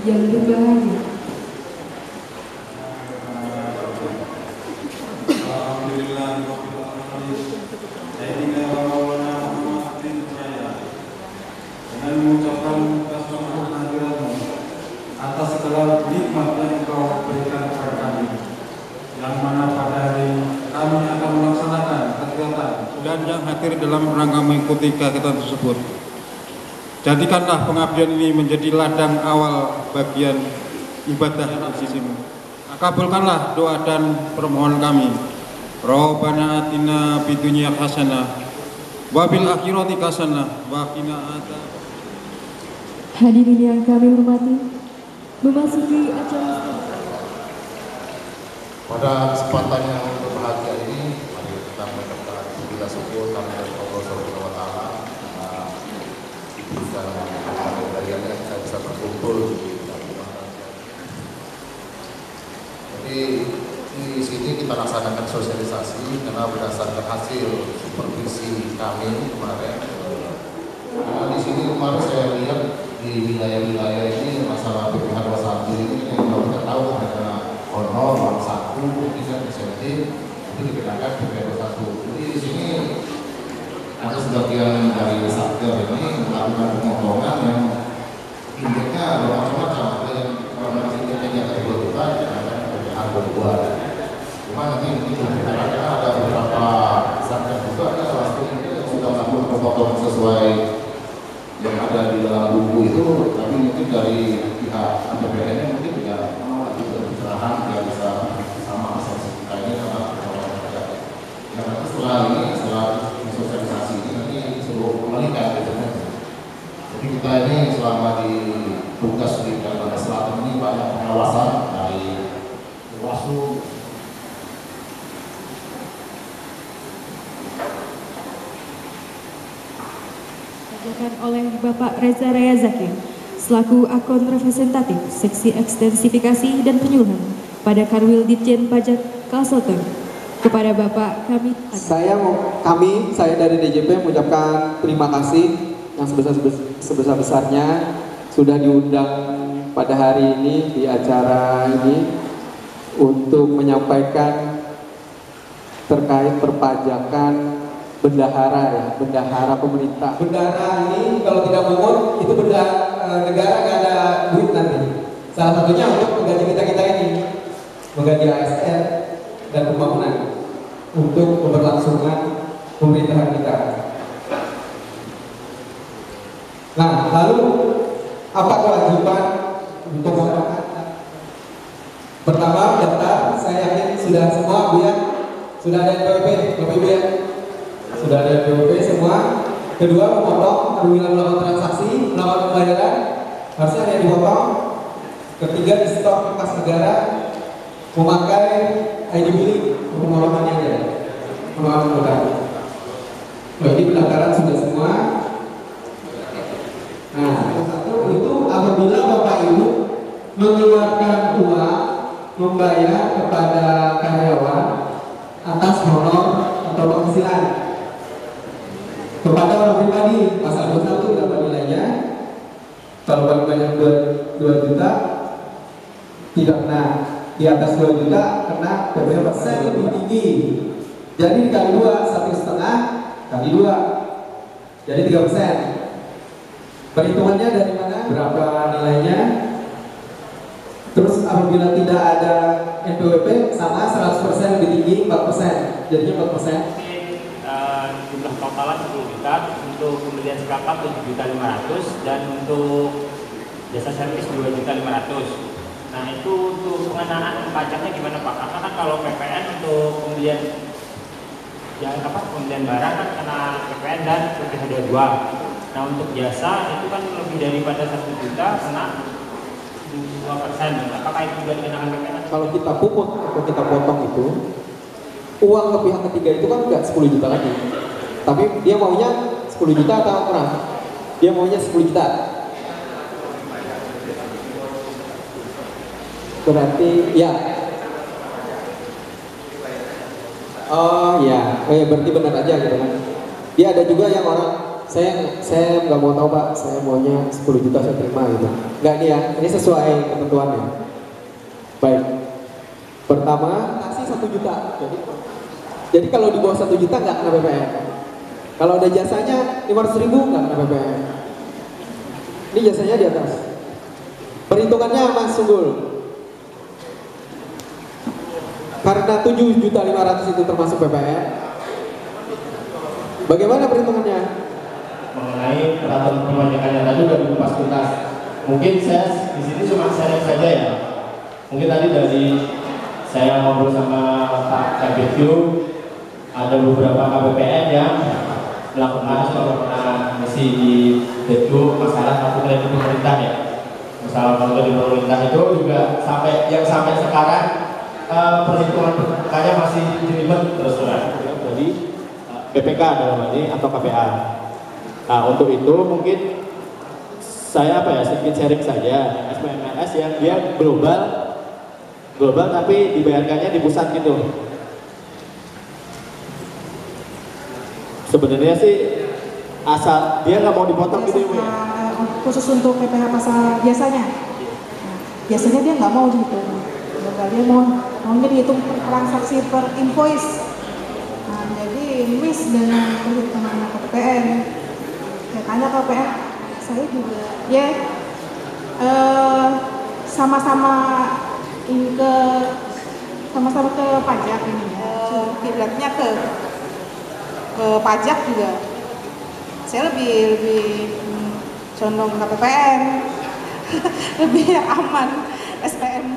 yang berbahagia. Dengan mengucapkan syukur kehadiranmu atas segala nikmat yang Engkau berikan kepada kami, yang mana pada hari kami akan melaksanakan kegiatan dan yang hadir dalam rangka mengikuti kegiatan tersebut. Jadikanlah pengabdian ini menjadi ladang awal bagian ibadah di sisimu. Kabulkanlah doa dan permohonan kami. Rabbana atina fid dunya hasanah wa fil akhirati hasanah wa qina adzabannar. Hadirin yang kami hormati, memasuki acara pada kesempatan yang berbahagia ini, mari kita mengucapkan puji syukur kepada Allah Subhanahu wa taala bisa kalian kita bisa berkumpul jadi di sini kita laksanakan sosialisasi karena berdasarkan hasil supervisi kami kemarin. Nah, di sini kemarin saya lihat di wilayah-wilayah ini masalah PPH 21 ini yang kita tahu ada honor uang saku, bisa insentif itu dikenakan PPH 21. Jadi di sini ada sebagian dari satker ini melakukan pemotongan yang intinya ada macam-macam, ada yang kalau intinya yang kebutuhan ada PPH 22. Cuma nanti karena ada beberapa satker juga ada salah satu yang sudah melakukan pemotongan sesuai yang ada di dalam buku itu, tapi mungkin dari pihak APBN mungkin tidak pencerahan tidak bisa sama asas kita ini karena karena setelah ini setelah sosialisasi ini nanti suruh kembalikan biasanya. Jadi kita ini selama di tugas di Kalimantan Selatan ini banyak pengawasan dari Bawaslu, oleh Bapak Reza Rayazaki selaku akun representatif seksi ekstensifikasi dan penyuluhan pada Kanwil Ditjen Pajak Kalsel kepada Bapak saya dari DJP mengucapkan terima kasih yang sebesar-besarnya sudah diundang pada hari ini di acara ini untuk menyampaikan terkait perpajakan bendahara ya, bendahara pemerintah. Bendahara ini kalau tidak mungut itu negara nggak ada duit nanti. Salah satunya untuk menggaji kita ini, menggaji ASN dan pembangunan untuk keberlangsungan pemerintahan kita. Nah, lalu apa kewajiban untuk masyarakat? Pertama, daftar. Saya yakin sudah semua, Bu ya, sudah ada NPWP, Bapak Ibu ya. Sudah ada PWP semua. Kedua, memotong apabila melakukan transaksi, melakukan pembayaran harusnya ada yang dipotong. Ketiga, di stok kas negara memakai ID milik pemotongannya aja, pengelolaan modal. Jadi pendaftaran sudah semua. Nah, satu itu apabila Bapak Ibu mengeluarkan uang membayar kepada karyawan atas honor atau penghasilan kepada orang pribadi, pasal 21 dapat nilainya. Kalau paling banyak 2 juta tidak kena, di atas 2 juta kena PPh persen lebih tinggi. Jadi dikali 2, 1,5 kali 2 jadi 3%. Perhitungannya dari mana? Berapa nilainya? Terus apabila tidak ada NPWP sama 100% lebih tinggi 4%, jadinya 4%. Jumlah totalan 10 juta, untuk pembelian seperangkat 7.500.000 dan untuk jasa servis 2.500.000. Nah itu untuk pengenaan pajaknya gimana Pak? Karena kan kalau PPN untuk pembelian pembelian barang kan kena PPN dan PPh 22. Nah untuk jasa itu kan lebih daripada 1 juta kena 2%. Apakah itu juga dikenakan PPN? Kalau kita pungut atau kita potong itu uang ke pihak ketiga itu kan nggak 10 juta lagi, tapi dia maunya 10 juta atau kurang? Dia maunya 10 juta. Berarti ya. Oh ya, berarti benar aja gitu kan. Dia ada juga yang orang saya nggak mau tahu Pak, saya maunya 10 juta saya terima gitu. Nggak nih ya, ini sesuai ketentuannya. Baik. Pertama kasih 1 juta. Jadi kalau di bawah 1 juta nggak kena PPN. Kalau ada jasanya 500.000 nggak kena PPN. Ini jasanya di atas. Perhitungannya Mas Sunggul. Karena 7.500.000 itu termasuk PPN. Bagaimana perhitungannya? Mengenai peraturan perpajakan yang tadi sudah dikupas tuntas. Mungkin saya di sini cuma sharing saja ya. Mungkin tadi dari saya ngobrol sama Pak KBQ, ada beberapa KPPN yang melakukan misi di Dedu masalah kartu kredit pemerintah ya. Masalah kartu kredit pemerintah itu juga sampai sekarang perhitungan perhitungannya masih jelimet terus terang. Jadi PPK dalam ini atau KPA. Nah untuk itu mungkin saya sedikit sharing saja SPMLS yang dia global tapi dibayarkannya di pusat gitu. Sebenarnya sih asal dia nggak mau dipotong gitu ya. Khusus untuk PPH pasar biasanya. Nah, biasanya dia nggak mau gitu. Dia maunya dihitung per transaksi per invoice. Nah, jadi miss dengan perhitungan KPPN. Ya, karena KPPN saya juga ya sama-sama ke pajak ini ya. Kiblatnya ke pajak juga. Saya lebih condong KPPN. Lebih aman. SPM